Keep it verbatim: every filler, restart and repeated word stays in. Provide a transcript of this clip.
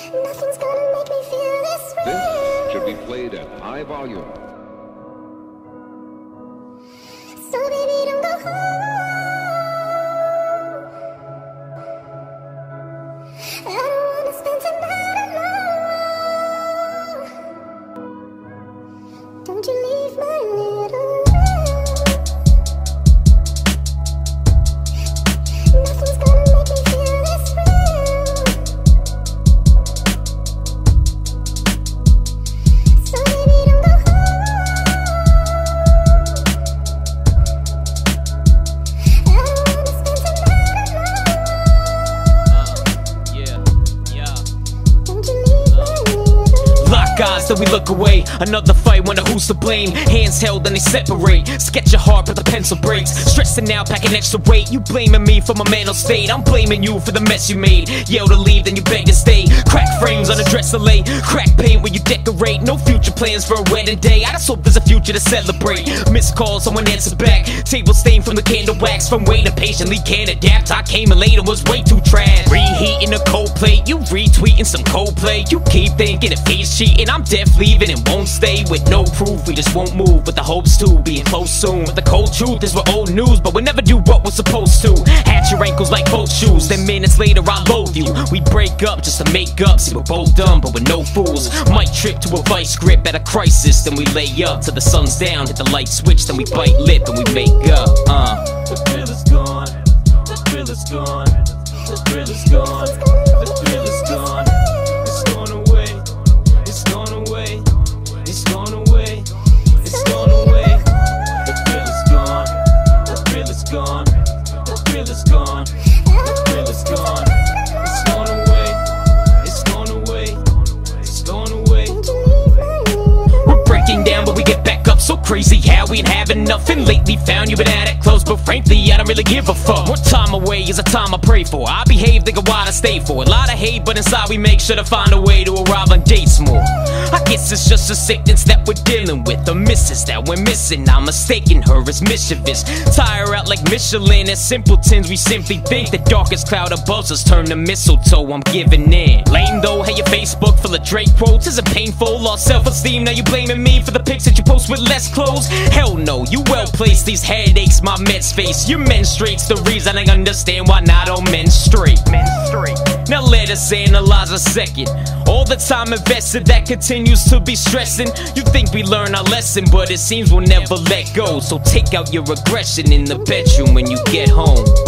Nothing's gonna make me feel this way. This should be played at high volume. So baby, don't go home. I don't wanna spend tonight alone. Don't you leave my little room. Nothing's gonna make me feel this real. So baby, don't go home. I don't wanna spend tonight alone. Yeah, yeah. Don't you leave my little room. Lock eyes, then we look away. Another fight, wonder who's to blame. Hands held, then they separate. Sketch your heart, but the pencil breaks. Stressing out, packing extra weight. You blaming me for my mental state. I'm blaming you for the mess you made. Yell to leave, then you beg to stay. Crack frames on a dresser lay. Crack paint where you decorate. No future plans for a wedding day. I just hope there's a future to celebrate. Missed calls, someone answer back. Table stain from the candle wax. From waiting patiently, can't adapt. I came in late and was way too trash. Reheating a cold plate. You retweeting some Coldplay. You keep thinking if he's cheating, I'm deaf leaving and won't stay. With no proof, we just won't move. With the hopes to being close soon. But the cold truth is we're old news, but we never do what we're supposed to. Hatch your ankles like both shoes. Then minutes later I loathe you. We break up just to make up. See, we're both dumb, but we're no fools. Might trip to a vice grip at a crisis. Then we lay up till the sun's down. Hit the light switch, then we bite lip and we make up. Uh. The thrill is gone. The thrill is gone. The thrill is gone. The thrill is gone. It's gone away. It's gone away. It's gone away. It's gone away. The thrill is gone. The thrill is gone. The thrill is gone. The thrill is gone. It's gone away. It's gone away. It's gone away. We're breaking down, but we get back up. So crazy how we ain't having nothing. Lately found you been at it close, but frankly I don't really give a fuck. More time away is a time I pray for. I behave, think of what I stay for. A lot of hate, but inside we make sure to find a way to arrive on dates more. I guess it's just a sickness that we're dealing with. The missus that we're missing, I'm mistaking her as mischievous. Tire out like Michelin. As simpletons we simply think the darkest cloud above us turn to mistletoe. I'm giving in. Lame though, hey, your Facebook full of Drake quotes. Is it painful? Lost self-esteem, now you blaming me for the pics that you post with less clothes? Hell no, you well placed. These headaches my meds face. Your menstruate's the reason I understand why not all men straight. Now let us analyze a second. All the time invested that continues to be stressing. You think we learn our lesson, but it seems we'll never let go. So take out your aggression in the bedroom when you get home.